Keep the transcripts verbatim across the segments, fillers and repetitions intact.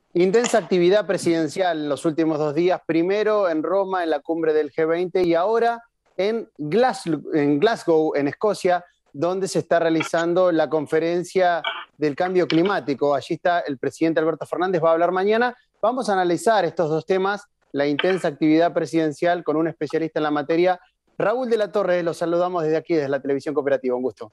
Intensa actividad presidencial en los últimos dos días, primero en Roma, en la cumbre del G veinte, y ahora en Glasgow, en Glasgow, en Escocia, donde se está realizando la conferencia del cambio climático. Allí está el presidente Alberto Fernández, va a hablar mañana. Vamos a analizar estos dos temas, la intensa actividad presidencial con un especialista en la materia. Raúl de la Torre, los saludamos desde aquí, desde la Televisión Cooperativa. Un gusto.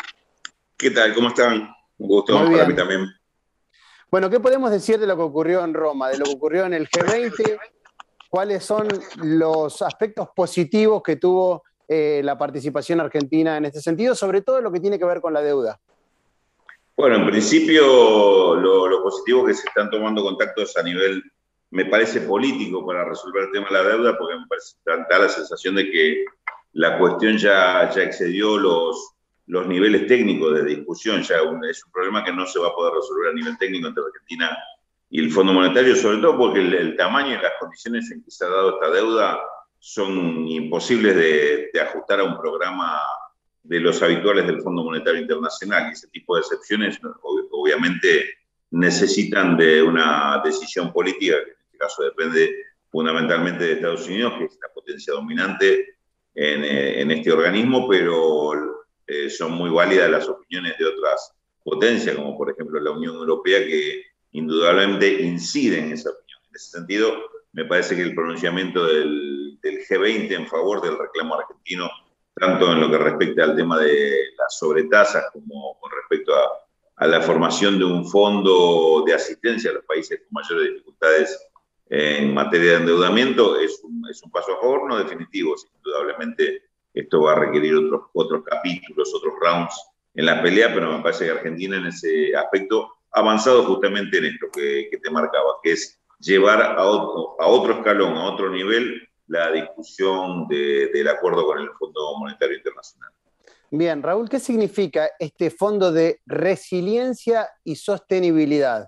¿Qué tal? ¿Cómo están? Un gusto para mí también. Bueno, ¿qué podemos decir de lo que ocurrió en Roma, de lo que ocurrió en el G veinte? ¿Cuáles son los aspectos positivos que tuvo eh, la participación argentina en este sentido, sobre todo lo que tiene que ver con la deuda? Bueno, en principio lo, lo positivo es que se están tomando contactos a nivel, me parece, político para resolver el tema de la deuda, porque me parece, da la sensación de que la cuestión ya, ya excedió los, los niveles técnicos de discusión. Ya un, es un problema que no se va a poder resolver a nivel técnico entre Argentina y el Fondo Monetario, sobre todo porque el, el tamaño y las condiciones en que se ha dado esta deuda son imposibles de, de ajustar a un programa de los habituales del Fondo Monetario Internacional, y ese tipo de excepciones obviamente necesitan de una decisión política, que en este caso depende fundamentalmente de Estados Unidos, que es la potencia dominante en, en este organismo, pero eh, son muy válidas las opiniones de otras potencias, como por ejemplo la Unión Europea, que indudablemente incide en esa opinión. En ese sentido, me parece que el pronunciamiento del, del G veinte en favor del reclamo argentino, tanto en lo que respecta al tema de las sobretasas como con respecto a, a la formación de un fondo de asistencia a los países con mayores dificultades en materia de endeudamiento, es un, es un paso a favor, no definitivo. Indudablemente esto va a requerir otros, otros capítulos, otros rounds en la pelea, pero me parece que Argentina en ese aspecto ha avanzado justamente en esto que, que te marcaba, que es llevar a otro, a otro escalón, a otro nivel, la discusión de, del acuerdo con el Fondo Monetario Internacional. Bien, Raúl, ¿qué significa este Fondo de Resiliencia y Sostenibilidad?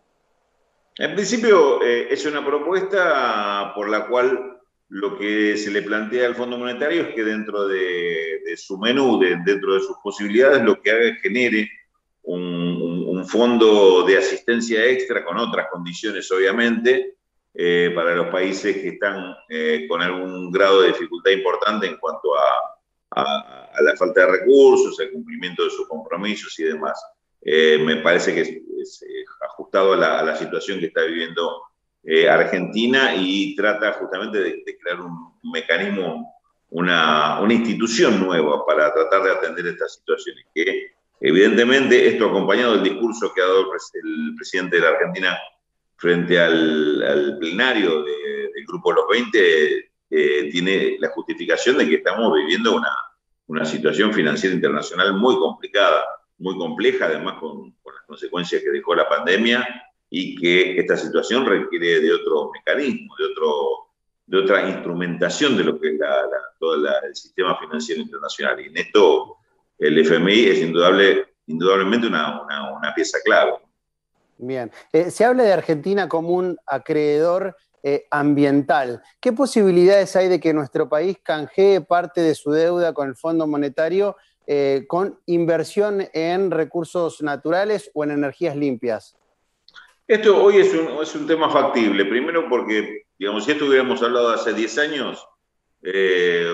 En principio eh, es una propuesta por la cual lo que se le plantea al Fondo Monetario es que dentro de, de su menú, de, dentro de sus posibilidades, lo que haga es genere un, un, un fondo de asistencia extra con otras condiciones, obviamente, Eh, para los países que están eh, con algún grado de dificultad importante en cuanto a, a, a la falta de recursos, el cumplimiento de sus compromisos y demás. Eh, me parece que es, es ajustado a la, a la situación que está viviendo eh, Argentina, y trata justamente de, de crear un mecanismo, una, una institución nueva para tratar de atender estas situaciones. Que evidentemente esto, acompañado del discurso que ha dado el, pres el presidente de la Argentina frente al, al plenario de, del Grupo de los veinte, eh, tiene la justificación de que estamos viviendo una, una situación financiera internacional muy complicada, muy compleja, además con, con las consecuencias que dejó la pandemia, y que esta situación requiere de otro mecanismo, de, otro, de otra instrumentación de lo que es la, la, todo la, el sistema financiero internacional. Y en esto el F M I es indudable, indudablemente una, una, una pieza clave. Bien, eh, se habla de Argentina como un acreedor eh, ambiental. ¿Qué posibilidades hay de que nuestro país canjee parte de su deuda con el Fondo Monetario eh, con inversión en recursos naturales o en energías limpias? Esto hoy es un, es un tema factible, primero porque, digamos, si esto hubiéramos hablado hace diez años, eh,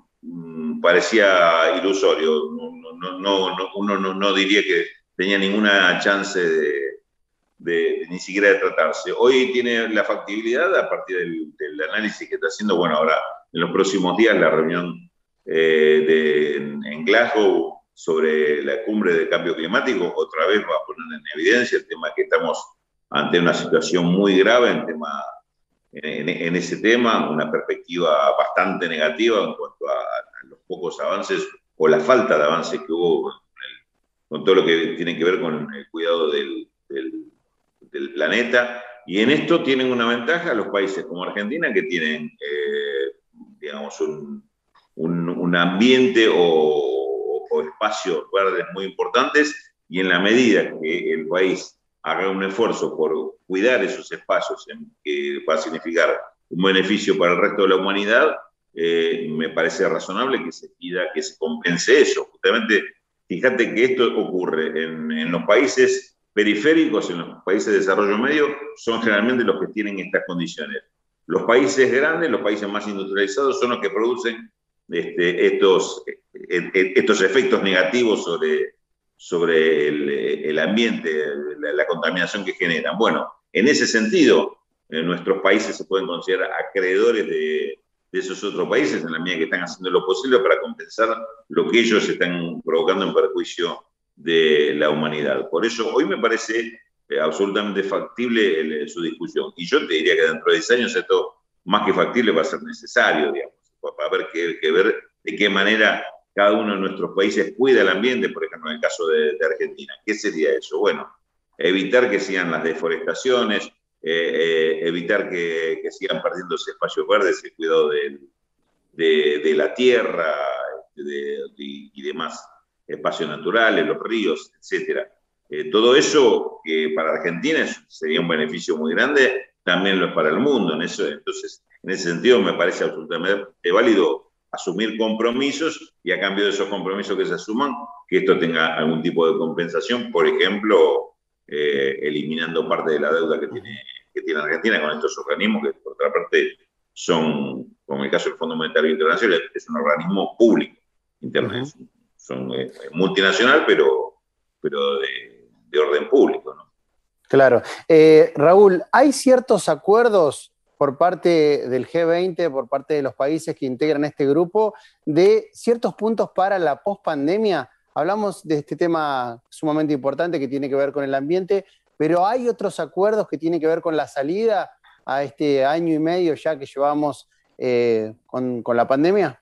parecía ilusorio. No, no, no, no, uno no, no diría que tenía ninguna chance de De, de, ni siquiera de tratarse. Hoy tiene la factibilidad a partir del, del análisis que está haciendo. Bueno, ahora en los próximos días la reunión eh, de, en, en Glasgow sobre la cumbre de cambio climático otra vez va a poner en evidencia el tema que estamos ante una situación muy grave en, tema, en, en ese tema, una perspectiva bastante negativa en cuanto a, a los pocos avances o la falta de avances que hubo con, el, con todo lo que tiene que ver con el cuidado del, del del planeta, y en esto tienen una ventaja los países como Argentina, que tienen, eh, digamos, un, un, un ambiente o, o espacios verdes muy importantes, y en la medida que el país haga un esfuerzo por cuidar esos espacios, en, que va a significar un beneficio para el resto de la humanidad, eh, me parece razonable que se pida que se compense eso. Justamente, fíjate que esto ocurre en, en los países periféricos en los países de desarrollo medio son generalmente los que tienen estas condiciones. Los países grandes, los países más industrializados, son los que producen este, estos, estos efectos negativos sobre, sobre el, el ambiente, la, la contaminación que generan. Bueno, en ese sentido, en nuestros países se pueden considerar acreedores de, de esos otros países en la medida que están haciendo lo posible para compensar lo que ellos están provocando en perjuicio de la humanidad. Por eso hoy me parece eh, absolutamente factible el, su discusión. Y yo te diría que dentro de diez años esto, más que factible, va a ser necesario, digamos, para ver, que, que ver de qué manera cada uno de nuestros países cuida el ambiente, por ejemplo, en el caso de, de Argentina. ¿Qué sería eso? Bueno, evitar que sigan las deforestaciones, eh, eh, evitar que, que sigan perdiéndose espacios verdes, el cuidado de, de, de la tierra de, de, y demás espacios naturales, los ríos, etcétera. Eh, todo eso que para Argentina sería un beneficio muy grande, también lo es para el mundo. En eso, entonces, en ese sentido me parece absolutamente válido asumir compromisos y a cambio de esos compromisos que se asuman, que esto tenga algún tipo de compensación, por ejemplo, eh, eliminando parte de la deuda que tiene, que tiene Argentina con estos organismos, que por otra parte son, como en el caso del Fondo Monetario Internacional, es un organismo público, internacional. Uh-huh. Son eh, multinacional, pero, pero de, de orden público, ¿no? Claro. Eh, Raúl, ¿hay ciertos acuerdos por parte del G veinte, por parte de los países que integran este grupo, de ciertos puntos para la pospandemia? Hablamos de este tema sumamente importante que tiene que ver con el ambiente, pero ¿hay otros acuerdos que tienen que ver con la salida a este año y medio ya que llevamos eh, con, con la pandemia?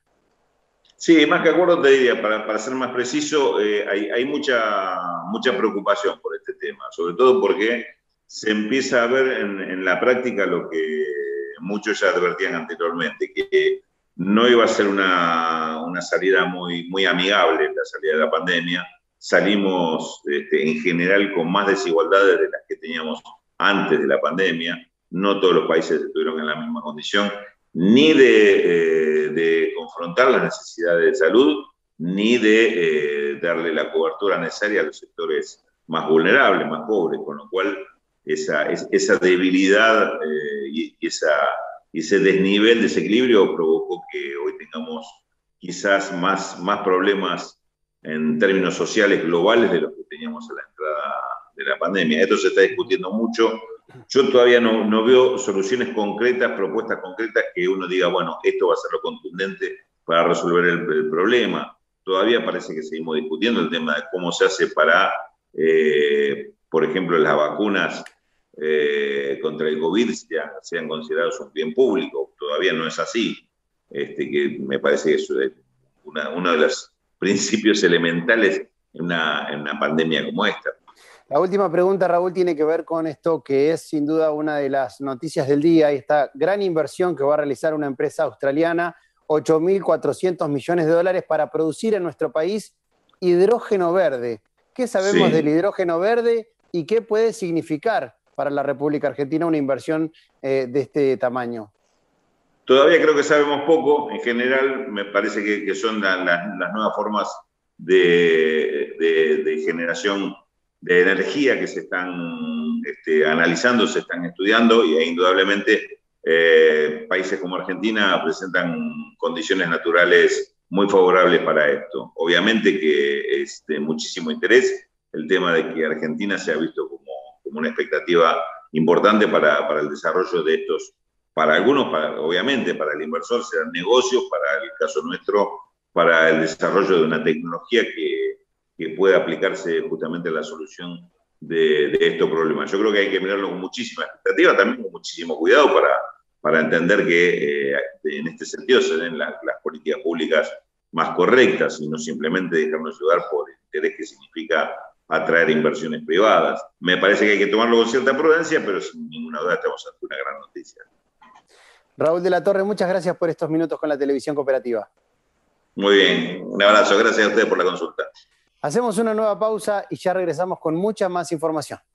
Sí, más que acuerdo te diría, para, para ser más preciso, eh, hay, hay mucha, mucha preocupación por este tema, sobre todo porque se empieza a ver en, en la práctica lo que muchos ya advertían anteriormente, que no iba a ser una, una salida muy, muy amigable, la salida de la pandemia. Salimos este, en general con más desigualdades de las que teníamos antes de la pandemia. No todos los países estuvieron en la misma condición, ni de, eh, de confrontar las necesidades de salud, ni de eh, darle la cobertura necesaria a los sectores más vulnerables, más pobres, con lo cual esa, esa debilidad eh, y esa, ese desnivel, desequilibrio provocó que hoy tengamos quizás más, más problemas en términos sociales globales de los que teníamos a la entrada de la pandemia. Esto se está discutiendo mucho. Yo todavía no, no veo soluciones concretas, propuestas concretas que uno diga, bueno, esto va a ser lo contundente para resolver el, el problema. Todavía parece que seguimos discutiendo el tema de cómo se hace para, eh, por ejemplo, las vacunas eh, contra el COVID sean, sean consideradas un bien público. Todavía no es así, este, que me parece que eso es una, uno de los principios elementales en una, en una pandemia como esta. La última pregunta, Raúl, tiene que ver con esto que es sin duda una de las noticias del día, esta gran inversión que va a realizar una empresa australiana, ocho mil cuatrocientos millones de dólares para producir en nuestro país hidrógeno verde. ¿Qué sabemos sí. del hidrógeno verde y qué puede significar para la República Argentina una inversión eh, de este tamaño? Todavía creo que sabemos poco. En general, me parece que, que son la, la, las nuevas formas de, de, de generación de energía que se están este, analizando, se están estudiando, y indudablemente eh, países como Argentina presentan condiciones naturales muy favorables para esto. Obviamente que es de muchísimo interés el tema de que Argentina se ha visto como, como una expectativa importante para, para el desarrollo de estos, para algunos, para, obviamente para el inversor serán negocios, para el caso nuestro, para el desarrollo de una tecnología que que pueda aplicarse justamente a la solución de, de estos problemas. Yo creo que hay que mirarlo con muchísima expectativa, también con muchísimo cuidado para, para entender que eh, en este sentido se den la, las políticas públicas más correctas y no simplemente dejarnos ayudar por el interés que significa atraer inversiones privadas. Me parece que hay que tomarlo con cierta prudencia, pero sin ninguna duda estamos ante una gran noticia. Raúl de la Torre, muchas gracias por estos minutos con la Televisión Cooperativa. Muy bien, un abrazo, gracias a ustedes por la consulta. Hacemos una nueva pausa y ya regresamos con mucha más información.